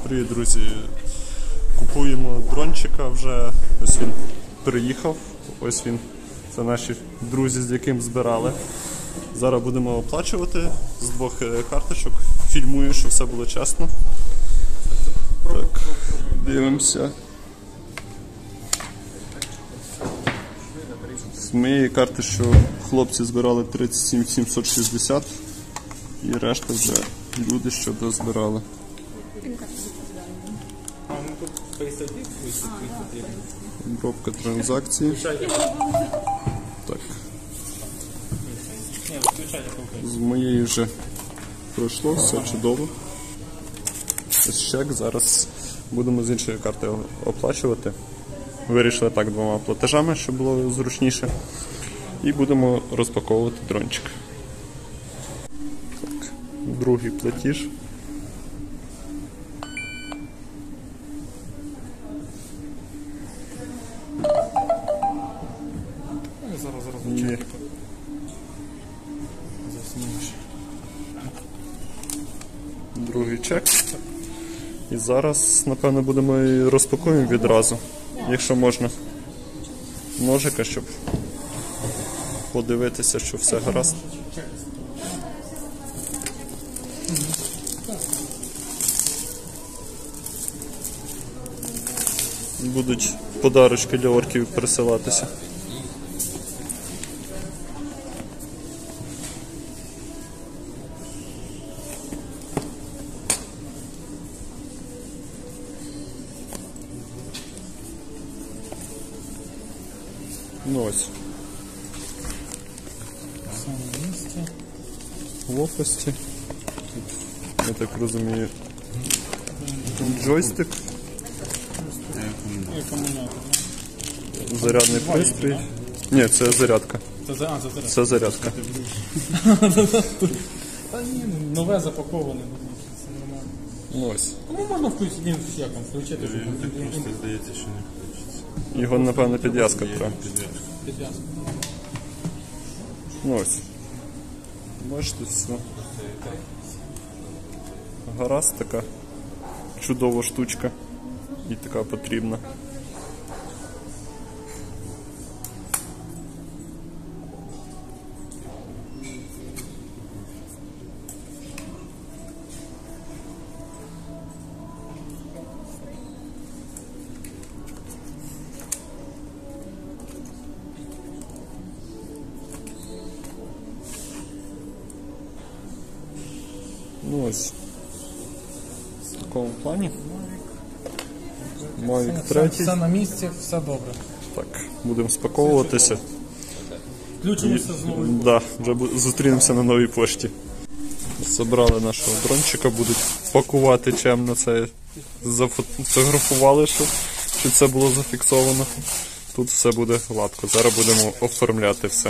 Привіт, друзі! Купуємо дрончика вже. Ось він приїхав. Ось він. Це наші друзі, з яким збирали. Зараз будемо оплачувати з двох карточок. Фільмую, щоб все було чесно. Так, дивимося. З моєї карти, що хлопці збирали 37 760 і решта вже люди, що дозбирали. Обробка транзакції. Так. З моєї вже пройшло, все чудово. Ось чек, зараз будемо з іншої карти оплачувати. Вирішили так двома платежами, щоб було зручніше. І будемо розпаковувати дрончик. Так. Другий платіж. Зараз. Другий чек. І зараз, напевно, будемо і розпакуємо відразу, якщо можна, ножика, щоб подивитися, що все гаразд. Будуть подарочки для орків присилатися. Ну ось. В офісі. Я так розумію. Джойстик. Зарядний пристрій. Ні, це зарядка. Це зарядка. Та ні, нове запаковане. Ну ось. Кому можна включити? Як вам включити? Просто здається, що не включиться. Його, напевно, підв'язка треба. Підв'язку. Ну ось. Бачите, все. Гаразд, така чудова штучка. І така потрібна. Ну ось, в такому плані. Mavic 3. Все на місці, все добре. Так, будемо спаковуватися. Включимося знову. Да, вже зустрінемося на новій пошті. Забрали нашого дрончика, будуть пакувати чемно це. Зафотографували, щоб це було зафіксовано. Тут все буде гладко. Зараз будемо оформляти все.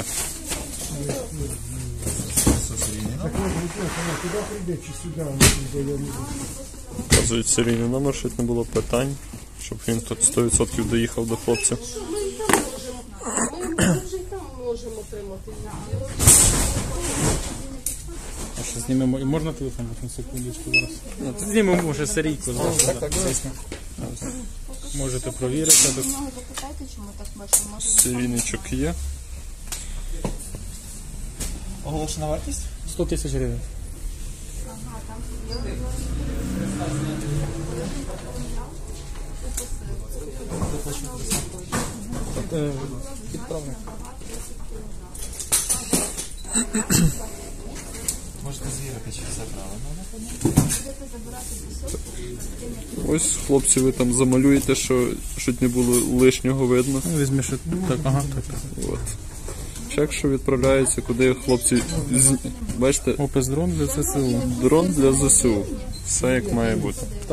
Вказують серійний номер, щоб не було питань, щоб він тут 100% доїхав до хлопців. А що знімемо? І можна телефон на секундочку зараз? Ну, тут знімемо може серійку зараз. Так, звісно. Можете провірити. Серійничок є. Оголошена вартість? 100 тисяч гривень. Підправник. Можете звірити, чи все правильно. Ось, хлопці, ви там замалюєте, щоб не було лишнього видно. Візьми, що так, ага, так. От. Чек, що відправляється, куди хлопці, бачите, Опис дрон для ЗСУ. дрон для ЗСУ. Все як має бути.